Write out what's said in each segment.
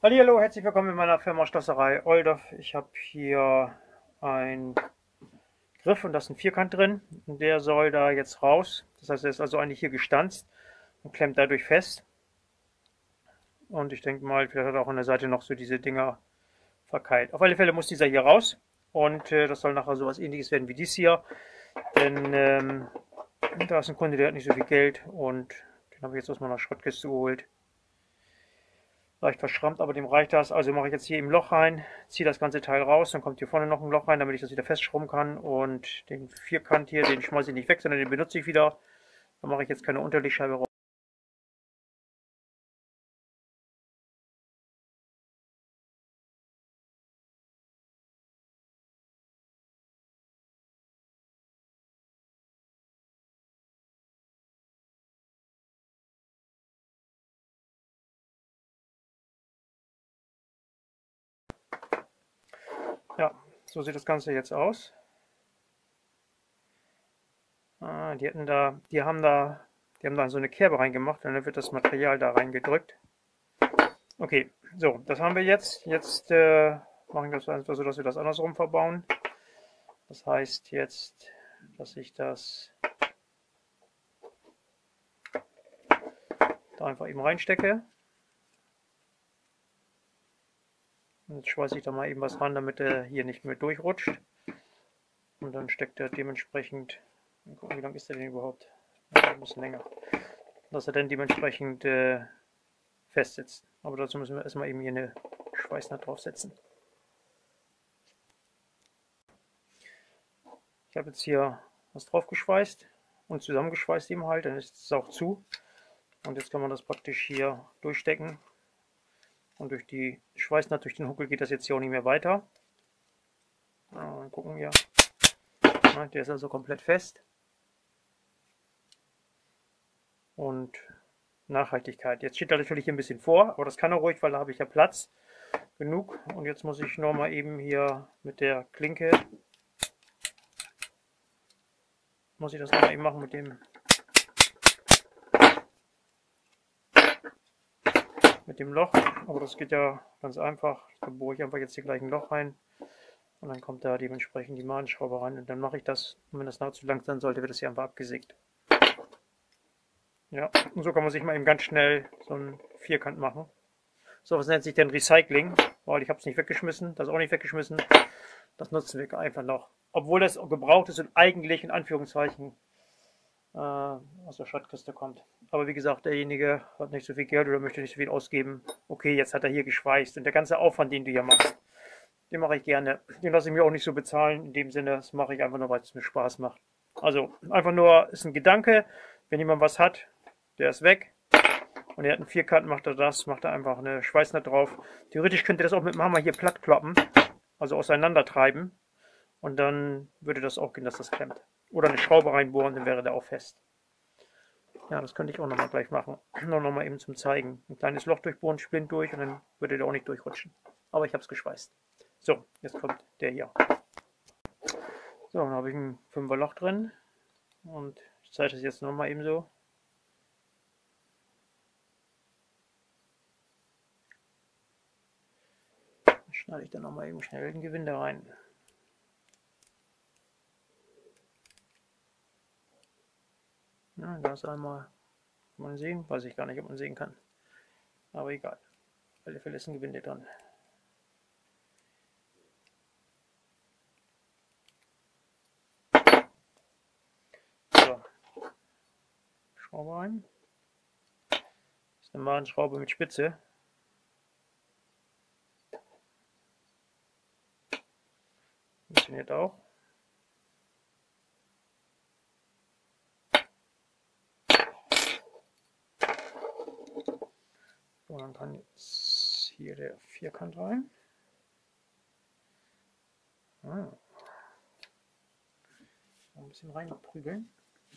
Hallihallo, herzlich willkommen in meiner Firma Schlosserei Oldorf. Ich habe hier einen Griff und da ist ein Vierkant drin. Und der soll da jetzt raus. Das heißt, er ist also eigentlich hier gestanzt und klemmt dadurch fest. Und ich denke mal, vielleicht hat er auch an der Seite noch so diese Dinger verkeilt. Auf alle Fälle muss dieser hier raus. Und das soll nachher so was Ähnliches werden wie dies hier. Denn da ist ein Kunde, der hat nicht so viel Geld und den habe ich jetzt aus meiner Schrottkiste geholt. Leicht verschrammt, aber dem reicht das. Also mache ich jetzt hier im Loch rein, ziehe das ganze Teil raus, dann kommt hier vorne noch ein Loch rein, damit ich das wieder festschrauben kann. Und den Vierkant hier, den schmeiße ich nicht weg, sondern den benutze ich wieder. Da mache ich jetzt keine Unterlegscheibe raus. Ja, so sieht das Ganze jetzt aus. Die haben da so eine Kerbe reingemacht und dann wird das Material da reingedrückt. Okay, so, das haben wir jetzt. Jetzt machen wir das einfach so, dass wir das andersrum verbauen. Das heißt jetzt, dass ich das da einfach eben reinstecke. Und jetzt schweiße ich da mal eben was ran, damit er hier nicht mehr durchrutscht. Und dann steckt er dementsprechend, mal gucken, wie lang ist der denn überhaupt? Ja, ein bisschen länger. Dass er dann dementsprechend fest sitzt. Aber dazu müssen wir erstmal eben hier eine Schweißnaht draufsetzen. Ich habe jetzt hier was drauf geschweißt und zusammengeschweißt eben halt, dann ist es auch zu. Und jetzt kann man das praktisch hier durchstecken. Und durch die Schweißnaht, durch den Huckel geht das jetzt hier auch nicht mehr weiter. Mal gucken hier. Der ist also komplett fest. Und Nachhaltigkeit. Jetzt steht da natürlich hier ein bisschen vor, aber das kann er ruhig, weil da habe ich ja Platz genug. Und jetzt muss ich nur mal eben hier mit der Klinke, muss ich das noch mal eben machen mit dem Loch. Aber das geht ja ganz einfach. Da bohre ich einfach jetzt hier gleich ein Loch rein. Und dann kommt da dementsprechend die Madenschraube rein. Und dann mache ich das. Und wenn das nahezu zu lang sein sollte, wird das hier einfach abgesägt. Ja, und so kann man sich mal eben ganz schnell so einen Vierkant machen. So, was nennt sich denn Recycling? Weil ich habe es nicht weggeschmissen, das auch nicht weggeschmissen. Das nutzen wir einfach noch. Obwohl das gebraucht ist und eigentlich in Anführungszeichen aus der Schrottkiste kommt. Aber wie gesagt, derjenige hat nicht so viel Geld oder möchte nicht so viel ausgeben. Okay, jetzt hat er hier geschweißt. Und der ganze Aufwand, den du hier machst, den mache ich gerne. Den lasse ich mir auch nicht so bezahlen. In dem Sinne, das mache ich einfach nur, weil es mir Spaß macht. Also einfach nur, ist ein Gedanke. Wenn jemand was hat, der ist weg. Und er hat einen Vierkant, macht er das, macht er einfach eine Schweißnaht drauf. Theoretisch könnte er das auch mit dem Hammer hier platt kloppen, also auseinandertreiben. Und dann würde das auch gehen, dass das klemmt. Oder eine Schraube reinbohren, dann wäre der auch fest. Ja, das könnte ich auch nochmal gleich machen. Nur nochmal eben zum Zeigen. Ein kleines Loch durchbohren, Splint durch und dann würde der auch nicht durchrutschen. Aber ich habe es geschweißt. So, jetzt kommt der hier. So, dann habe ich ein 5er Loch drin. Und ich zeige das jetzt nochmal eben so. Dann schneide ich dann nochmal eben schnell den Gewinde rein. Ja, da ist einmal, kann man sehen, weiß ich gar nicht, ob man sehen kann. Aber egal. Auf alle Fälle ist ein Gewinde dran. So, Schraube rein. Das ist eine Madenschraube mit Spitze. Funktioniert auch. So, dann kann jetzt hier der Vierkant rein. Ein bisschen reinprügeln.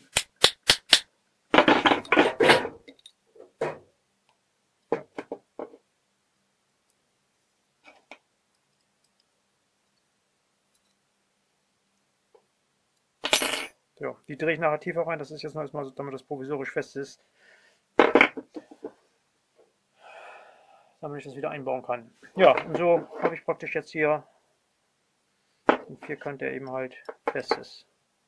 So, die drehe ich nachher tiefer rein. Das ist jetzt noch erstmal so, damit das provisorisch fest ist. damit ich das wieder einbauen kann. Ja, und so habe ich praktisch jetzt hier einen Vierkant, der eben halt fest ist.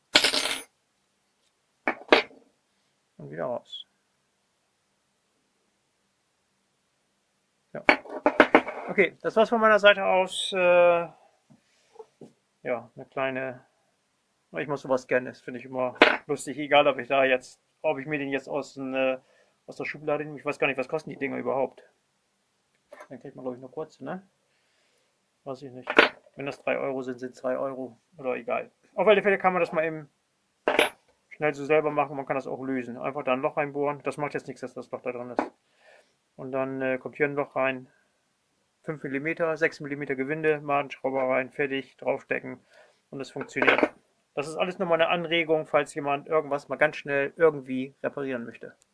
Und wieder raus. Ja. Okay, das war's von meiner Seite aus. Ja, eine kleine. Ich muss sowas gerne, das finde ich immer lustig. Egal, ob ich mir den jetzt aus der Schublade nehme. Ich weiß gar nicht, was kosten die Dinger überhaupt. Dann kriegt man, glaube ich, nur kurz, ne? Weiß ich nicht. Wenn das 3 Euro sind, sind es 3 Euro. Oder egal. Auf alle Fälle kann man das mal eben schnell so selber machen. Man kann das auch lösen. Einfach da ein Loch reinbohren. Das macht jetzt nichts, dass das Loch da drin ist. Und dann kommt hier ein Loch rein. 5 mm, 6 mm Gewinde, Madenschrauber rein, fertig, draufstecken und es funktioniert. Das ist alles nochmal eine Anregung, falls jemand irgendwas mal ganz schnell irgendwie reparieren möchte.